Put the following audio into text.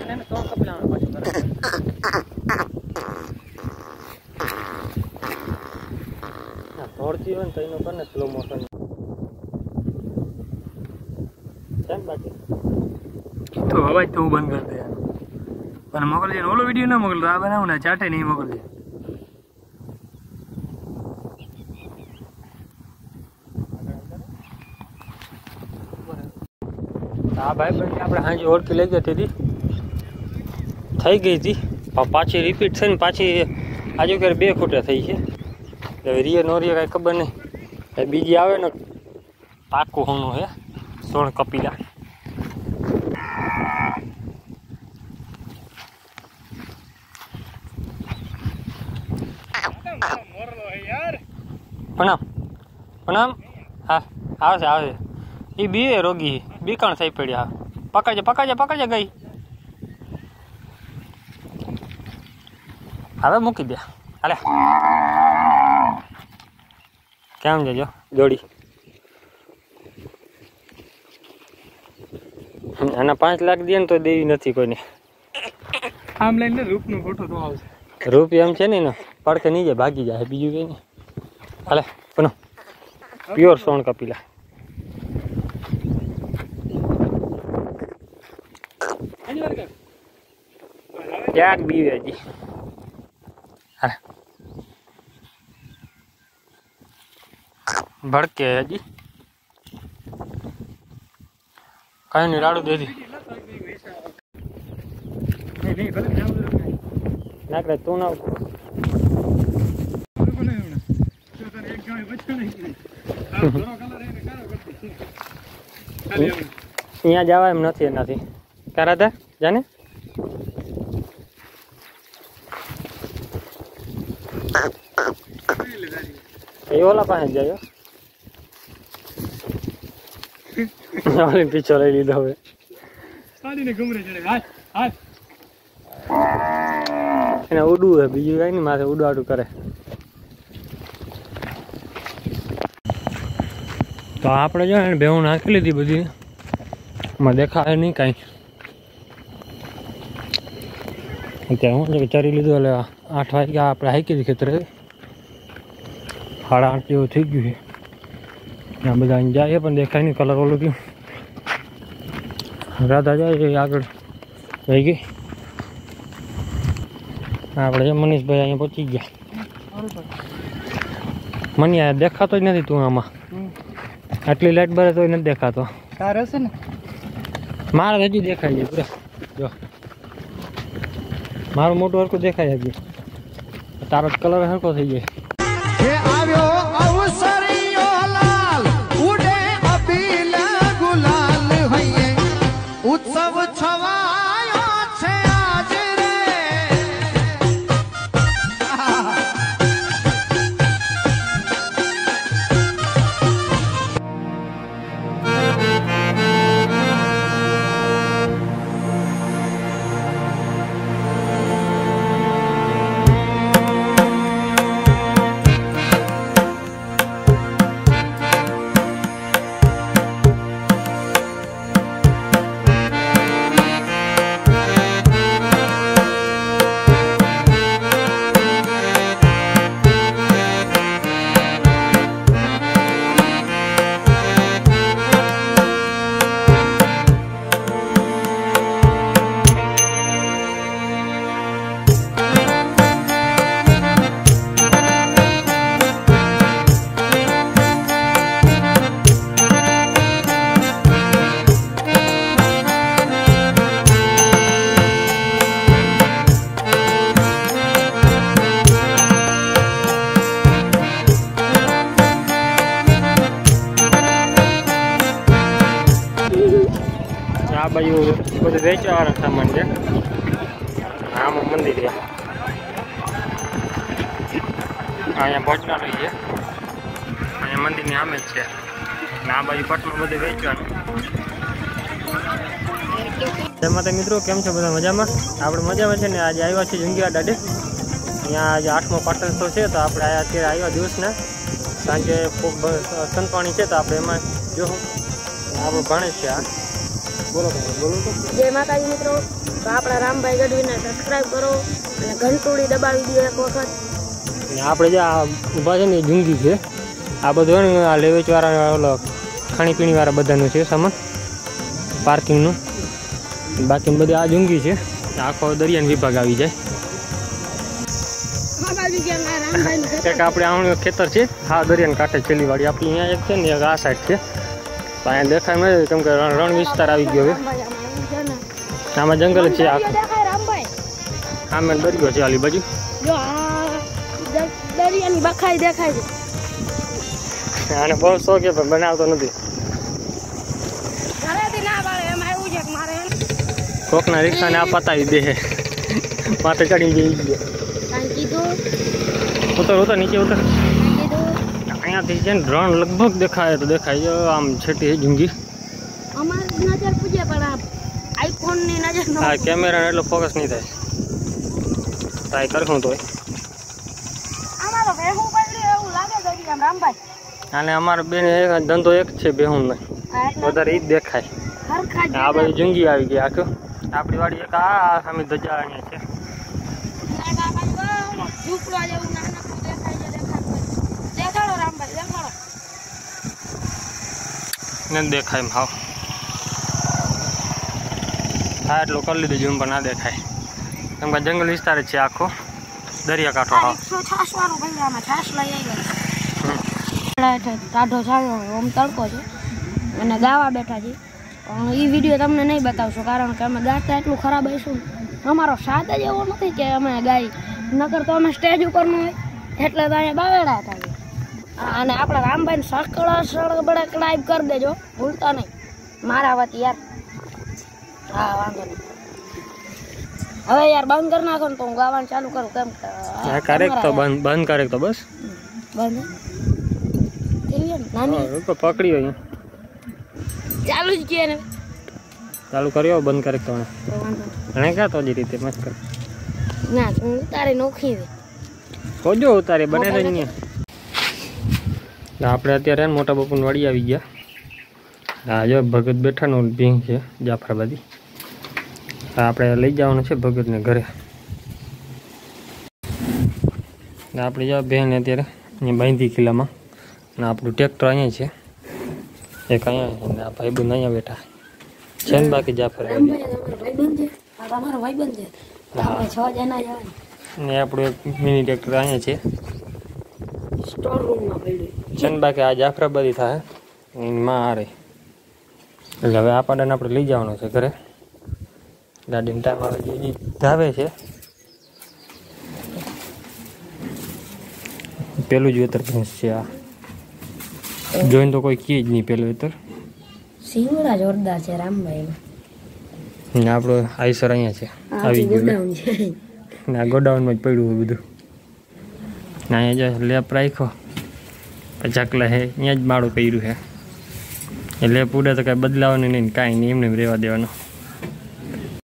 દોડતી હોય ને તો એનું કરે સ્લો મોશન કેમ બાકી તો અવાજ તો બંધ કરી દે પણ મોકલજે ઓલો વિડીયો ના મોકલતો આ બનાવું ને ચાટે નહીં મોકલજે આ ભાઈ બંને આપણે હાજી ઓળખી લઈ ગયા હતી થઈ ગઈ હતી પાછી રિપીટ છે ને પાછી આજુ ક્યારે 2 ખૂટે થઈ છે હવે રીએ નો રીએ કાંઈ ખબર નહીં બીજી આવે ને પાકું હોનું હે સોળ કપીલા પ્રણામ હા આવે એ બી રોગી બીકણ થઈ પડ્યા પકડજે ગઈ હવે મૂકી દે હાલે કેમ જજો જોડી આના 5 લાખ દે ને તો દેવી નથી કોઈને આમ લઈને રૂપનો ફોટો તો આવશે રૂપ એમ છે ને પડકે નહીં જાય ભાગી જાય બીજું કઈ નહીં હાલે પણ પ્યોર સોણ કપીલા ક્યાંક બીવે હજી હા ભડકે હજી કઈ નહીં રાડું દે નાખડે તું ના અહીંયા જવા એમ નથી એનાથી કરાતા જાને એ ઓલા પાસે જાય ઓલી પીછો લઈ લીધો હવે એને ઉડવું હે બીજું કઈ નહીં માથે ઉડાડું કરે તો આપણે જો ને ભેહું નાખી લીધી બધી એમાં દેખાય નહીં કાંઈ અત્યારે હું ચરી લીધું એટલે 8 વાગ્યા આપણે હાકી હતી ખેતરે 8:30 જેવું થઈ ગયું છે ત્યાં બધા અહીં જાય પણ દેખાય નહીં કલર ઓલું ગયું રાધા જાય આગળ રહી ગઈ આપણે મનીષભાઈ અહીંયા પહોંચી ગયા મને આ દેખાતો જ નથી તું આમાં આટલી લાઈટ બરે તો નથી દેખાતો કાર હશે ને મારે હજી દેખાય છે પૂરા જો મારું મોટું હરખું દેખાય હજી તારો કલર હરખો થઈ જાય ઉત્સવ છવાયો છે આજે રે આ બાજુ બધું વેચવાવાળા સામાન છે આમાં મંદિર છે અહીંયા ભોજનાલય છે અહીંયા મંદિરની સામે જ છે અને આ બાજુ પટમાં બધું વેચવાનું તેમાં મિત્રો કેમ છો બધા મજામાં આપણે મજામાં છે ને આજે આવ્યા છીએ જુંગીયા દાડે અહીંયા આજે 8મો પાટણોત્સવ છે તો આપણે અત્યારે આવ્યા દિવસના સાંજે ખૂબ સંતવાણી છે તો આપણે એમાં જોવું આપણું ગણેશ છે આ જય માતાજી મિત્રો, તો આપણા રામભાઈ ગઢવીને સબસ્ક્રાઇબ કરો અને ઘંટડી દબાવી દો એક વખત. આપણે જે આ ઊભા છે ને એ જુંગી છે. આ બધું ને આ લેવેચવાળા ઓલો ખાણીપીણીવાળા બધાનું છે સામાન પાર્કિંગનું. બાકી બધી આ જુંગી છે. આખો દરિયાનો વિભાગ આવી જાય. એક આપણે આવણું ખેતર છે હા દરિયાના કાંઠે છેલ્લી વાડી આપણી અહીંયા એક છે ને એક આ સાઈડ છે. તો અહીંયા દેખાય મળે કેમ કે રણ વિસ્તાર આવી ગયો હવે. આમાં જંગલ છે આખું. આમે દરિયો છે આલી બાજુ. દરિયાની બખાઈ દેખાય છે. આને બહુ શોખ છે પણ બનાવતો નથી. કોકના રિક્ષાને આ પતાવી દે માથે ચડી જઈ ગયો. ઉતર ઉતર નીચે ઉતર. અહીંયાથી છે ને રણ લગભગ દેખાય તો દેખાય આમ છેટી જુંગી. અમારી નજર પૂજે પણ આઈફોનની નજર ન હા કેમેરાને એટલો ફોકસ નહીં થાય. ટ્રાય કરશું તોય. અમારો બેહું પડ્યું એવું લાગે દરિયામાં રામભાઈ. અને અમારા બેન ધંધો એક છે બેહુંનો વધારે ઈ જ દેખાય. આ બધી જુંગી આવી ગઈ આખું. આપણી વાડી એક આ સામે ધજા અહીંયા છે. નથી દેખાય ભાવ હા એટલું કરી લીધું ઝૂમ પણ ના દેખાય કેમ કે જંગલ વિસ્તાર જ છે આખો દરિયાકાંઠો. હા ટાઢો છાયો આમ તડકો છે અને ગાવા બેઠા છે. પણ એ વિડીયો તમને નહીં બતાવશું કારણ કે અમે ગાતા એટલું ખરાબ હશું. અમારો સાથ જ એવો નથી કે અમે ગાઈ નકર તો અમે સ્ટેજ ઉપરનું હોય એટલે તો અહીંયા બાવેડા હતા. અને આપણા રામભાઈને સળબડા ક્લાઇબ કરી દેજો ભૂલતા નહીં મારા વતી યાર. હા વાંધો નહીં. હવે યાર બંધ કરી નાખો ને તો હું ગાવાનું ચાલુ કરું કેમ કરે તો બંધ કરે તો બસ બંધ પકડ્યો અહીંયા ચાલુ જ કે ને ચાલુ કર્યો બંધ કરે તો એને ક્યાં તો જ રીતે મસ્ત કર ના હું ઉતારી નોખી ખોજો ઉતારી બને નહીં. આપણે અત્યારે મોટા બાપુની વાડી આવી ગયા. હા જો ભગત બેઠાનું ભીંગ છે જાફરાબાદી. આપણે લઈ જવાનું છે ભગતને ઘરે. આપણે જો બેન અત્યારે અહીંયા બાંધી કિલ્લામાં ને આપણું ટ્રેક્ટર અહીંયા છે એક અહીંયા છે ને આ ભાઈબંધ અહીંયા બેઠા છે ને બાકી જાફરાબાદી ને આપણું એક મિની ટ્રેક્ટર અહીંયા છે ચંદ બાકી આ જાફરાબાદી થાય એમાં આ રહી. એટલે હવે આ પાડાને આપણે લઈ જવાનું છે ઘરે. ગાડીને ટાઈમ ધાવે છે. પેલું જ વેતર ભેંસ છે આ જોઈને તો કોઈ કી જ નહીં. પેલું વેતર સિંગડા જોરદાર છે રામભાઈ. આપણો આઈસર અહીંયા છે આવી ગયું ને આ ગોડાઉનમાં જ પડ્યું હોય બધું. અહીંયા જો લેપ રાખ્યો ચકલા છે અહીંયા જ માળું કર્યું છે. એ લેપ ઉડે તો કાંઈ બદલાવાનું નહીં કાંઈ નહીં એમને રહેવા દેવાનું.